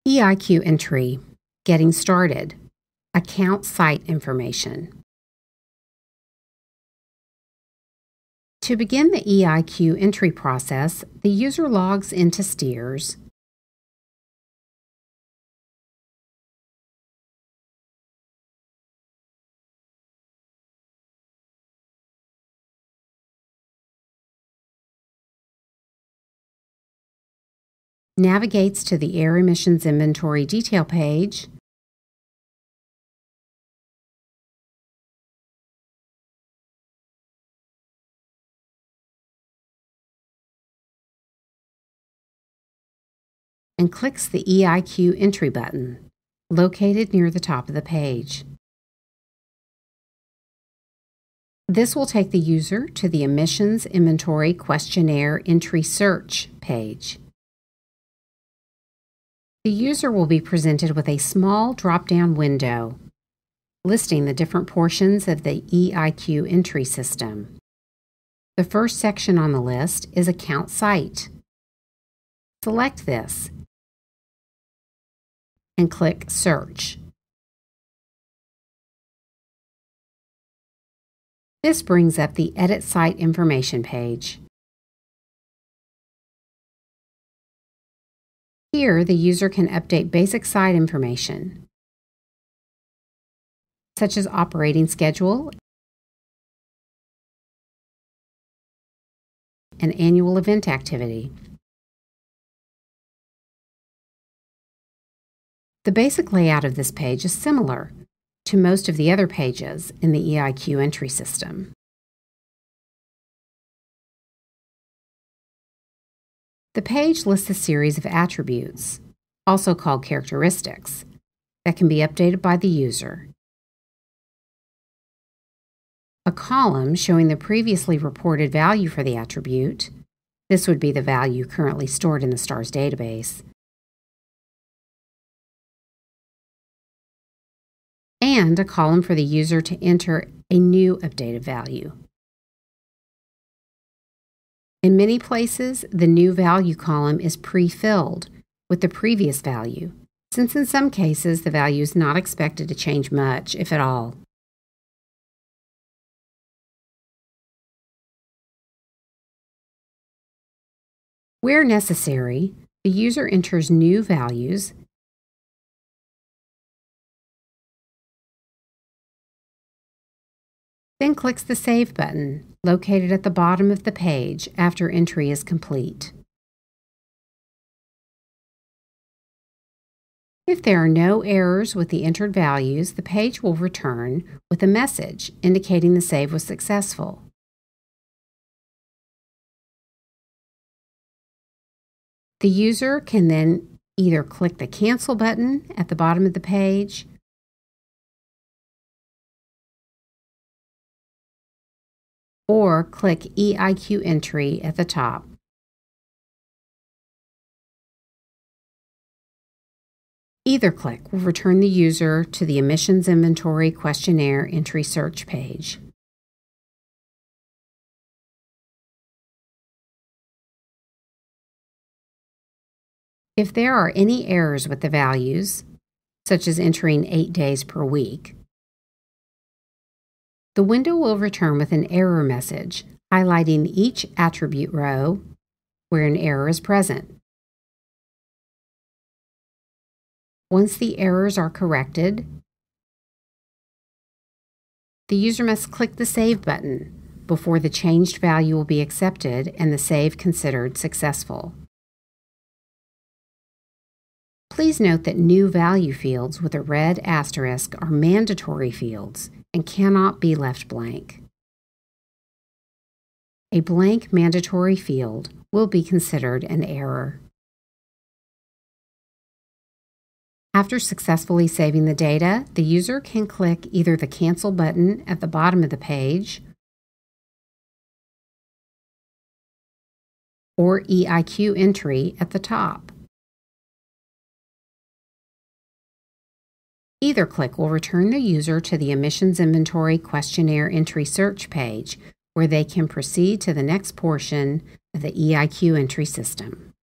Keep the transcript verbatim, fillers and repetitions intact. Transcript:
E I Q entry, Getting Started, Account Site Information. To begin the E I Q entry process, the user logs into Steers, navigates to the Air Emissions Inventory detail page, and clicks the E I Q entry button, located near the top of the page. This will take the user to the Emissions Inventory Questionnaire Entry Search page. The user will be presented with a small drop-down window listing the different portions of the E I Q entry system. The first section on the list is Account Site. Select this and click Search. This brings up the Edit Site Information page. Here, the user can update basic site information, such as operating schedule and annual event activity. The basic layout of this page is similar to most of the other pages in the E I Q entry system. The page lists a series of attributes, also called characteristics, that can be updated by the user. A column showing the previously reported value for the attribute, this would be the value currently stored in the STARS database, and a column for the user to enter a new updated value. In many places, the new value column is pre-filled with the previous value, since in some cases the value is not expected to change much, if at all. Where necessary, the user enters new values then clicks the Save button, located at the bottom of the page after entry is complete. If there are no errors with the entered values, the page will return with a message indicating the save was successful. The user can then either click the Cancel button at the bottom of the page or click E I Q Entry at the top. Either click will return the user to the Emissions Inventory Questionnaire Entry Search page. If there are any errors with the values, such as entering eight days per week, the window will return with an error message highlighting each attribute row where an error is present. Once the errors are corrected, the user must click the Save button before the changed value will be accepted and the save considered successful. Please note that new value fields with a red asterisk are mandatory fields and cannot be left blank. A blank mandatory field will be considered an error. After successfully saving the data, the user can click either the Cancel button at the bottom of the page or E I Q Entry at the top. Either click will return the user to the Emissions Inventory Questionnaire Entry Search page, where they can proceed to the next portion of the E I Q entry system.